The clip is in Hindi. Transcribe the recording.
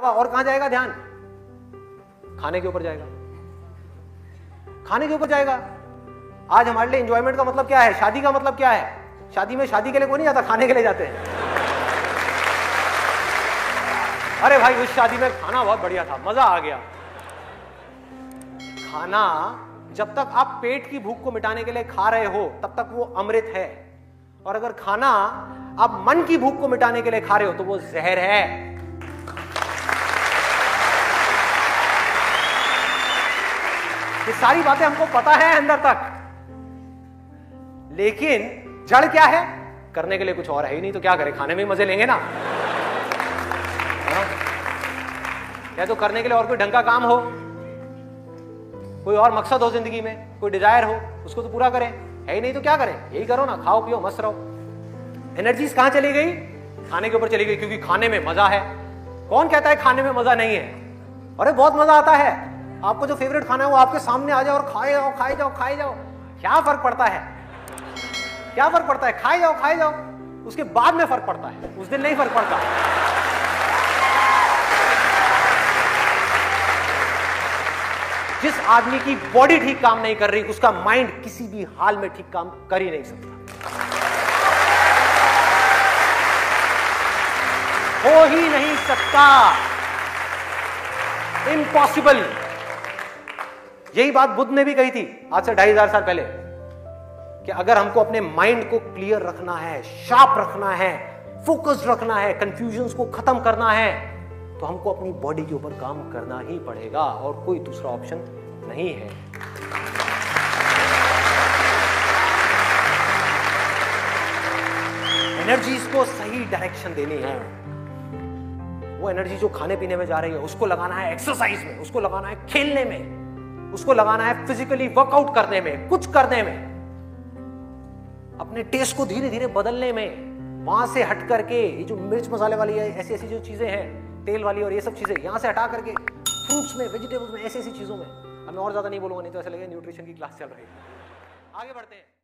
और कहां जाएगा ध्यान? खाने के ऊपर जाएगा, खाने के ऊपर जाएगा। आज हमारे लिए एंजॉयमेंट का मतलब क्या है? शादी का मतलब क्या है? शादी में शादी के लिए कोई नहीं जाता, खाने के लिए जाते हैं। अरे भाई उस शादी में खाना बहुत बढ़िया था, मजा आ गया। खाना जब तक आप पेट की भूख को मिटाने के लिए खा रहे हो तब तक वो अमृत है, और अगर खाना आप मन की भूख को मिटाने के लिए खा रहे हो तो वो जहर है। ये सारी बातें हमको पता है अंदर तक, लेकिन जड़ क्या है? करने के लिए कुछ और है ही नहीं, तो क्या करें? खाने में ही मजे लेंगे ना। या तो करने के लिए और कोई ढंग का काम हो, कोई और मकसद हो जिंदगी में, कोई डिजायर हो, उसको तो पूरा करें। है ही नहीं तो क्या करें? यही करो ना, खाओ पियो मस्त रहो। एनर्जीज कहां चली गई? खाने के ऊपर चली गई, क्योंकि खाने में मजा है। कौन कहता है खाने में मजा नहीं है? अरे बहुत मजा आता है। आपको जो फेवरेट खाना है वो आपके सामने आ जाए और खाए जाओ खाए जाओ खाए जाओ, क्या फर्क पड़ता है? क्या फर्क पड़ता है? खाए जाओ, उसके बाद में फर्क पड़ता है, उस दिन नहीं फर्क पड़ता। जिस आदमी की बॉडी ठीक काम नहीं कर रही, उसका माइंड किसी भी हाल में ठीक काम कर ही नहीं सकता, हो ही नहीं सकता, इम्पॉसिबल। यही बात बुद्ध ने भी कही थी आज से 2500 साल पहले, कि अगर हमको अपने माइंड को क्लियर रखना है, शार्प रखना है, फोकस्ड रखना है, कंफ्यूजन्स को खत्म करना है, तो हमको अपनी बॉडी के ऊपर काम करना ही पड़ेगा, और कोई दूसरा ऑप्शन नहीं है। एनर्जीज को सही डायरेक्शन देनी है। वो एनर्जी जो खाने पीने में जा रही है उसको लगाना है एक्सरसाइज में, उसको लगाना है खेलने में, उसको लगाना है फिजिकली वर्कआउट करने में, कुछ करने में, अपने टेस्ट को धीरे धीरे बदलने में। वहां से हट करके ये जो मिर्च मसाले वाली है, ऐसी ऐसी जो चीजें हैं तेल वाली और ये सब चीजें, यहां से हटा करके फ्रूट्स में, वेजिटेबल्स में, ऐसी ऐसी चीजों में। अब मैं और ज्यादा नहीं बोलूंगा, नहीं तो ऐसा लगेगा न्यूट्रिशन की क्लास चल रही है। आगे बढ़ते हैं।